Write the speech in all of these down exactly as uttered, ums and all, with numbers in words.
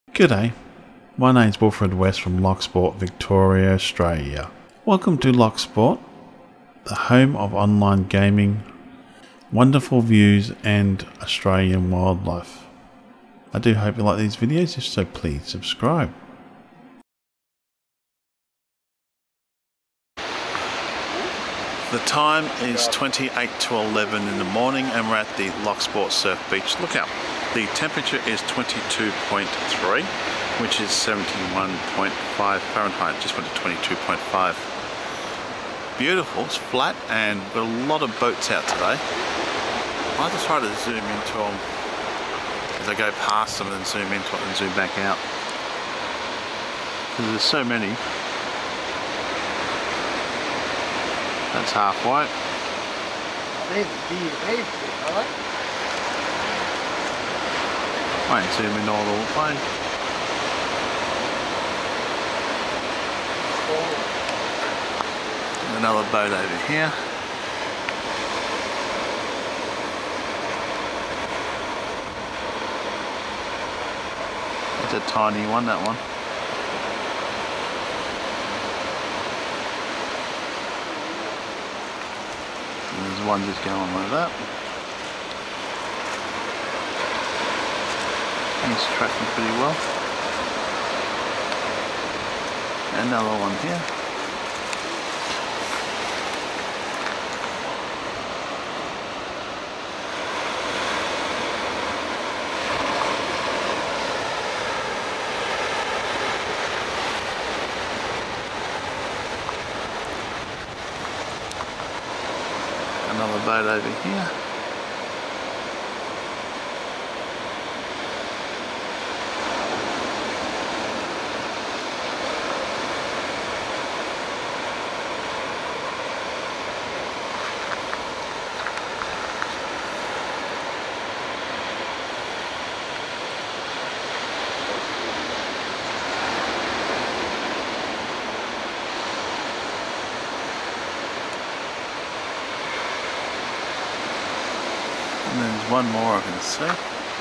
G'day, my name's Wilfred West from Loch Sport, Victoria, Australia. Welcome to Loch Sport, the home of online gaming, wonderful views and Australian wildlife. I do hope you like these videos, if so please subscribe. The time is twenty-eight to eleven in the morning and we're at the Loch Sport Surf Beach Lookout. The temperature is twenty-two point three, which is seventy-one point five Fahrenheit, just went to twenty-two point five. Beautiful, it's flat and we've got a lot of boats out today. I'll just try to zoom into them as I go past them and then zoom into it and zoom back out. Because there's so many. That's halfway. There's a deer there, right? I ain't zooming all the way. Another boat over here. It's a tiny one, that one. And there's one just going like that. He's tracking pretty well. Another one here. Another boat over here. And there's one more I can see.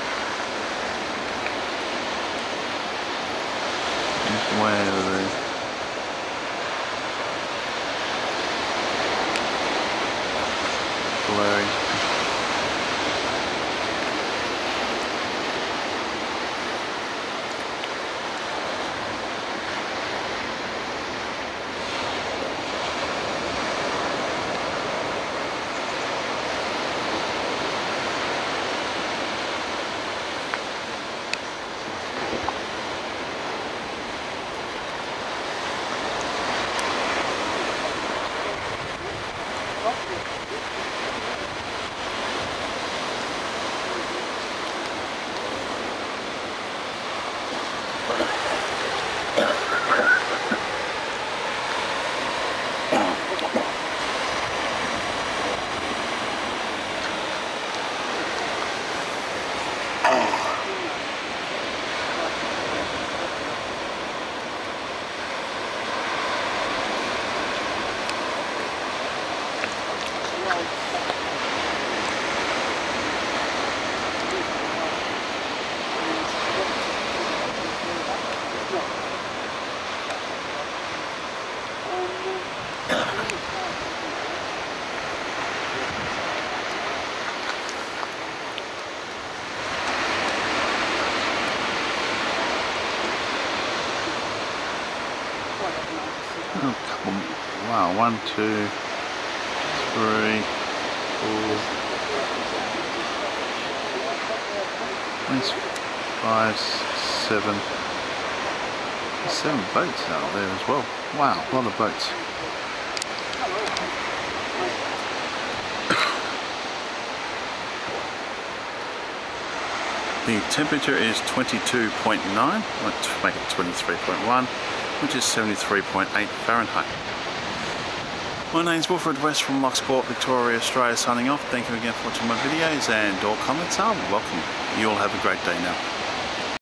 Just way over there. Blurry. Oh, couple, wow, one, two, three, four, that's five, seven, there's seven boats out there as well. Wow, a lot of boats. The temperature is twenty-two point nine, let's make it twenty-three point one, which is seventy-three point eight Fahrenheit. My name's Wilfred West from Loch Sport, Victoria, Australia, signing off. Thank you again for watching my videos, and all comments are welcome. You all have a great day now.